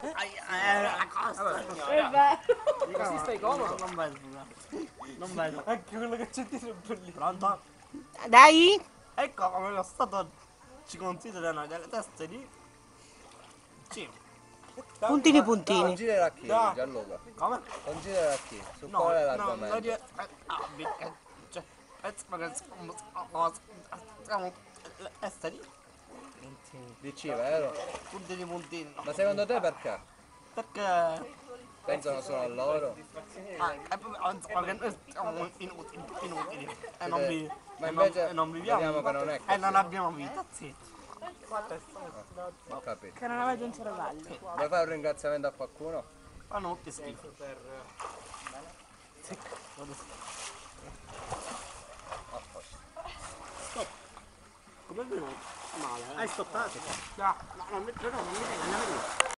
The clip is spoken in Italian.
La costa. È vero. Così stai comodo. Non vedo. Non vedo. Anche quello che c'è dietro è bellissimo. Pronto? Dai. Ecco come lo Stato ci considerano delle teste di... Sì. Puntini puntini. Considera chi, Da. Gianluca? Come? Considera chi? Su No, qual è no, l'argomento? cioè, penso che siamo esteri, Dici, vero? puntini puntini, no. Ma secondo te perché? Perché... Pensano solo a loro? è proprio insomma, che noi siamo inutili e non vi... Ma e invece e non viviamo vediamo che non è e così. non abbiamo vita, sì. Ho capito. Che non avete un cervello. Vuoi fare un ringraziamento a qualcuno? Fanno molti schifo. A posto. Come è venuto? Male, Hai stoppato? No, non mi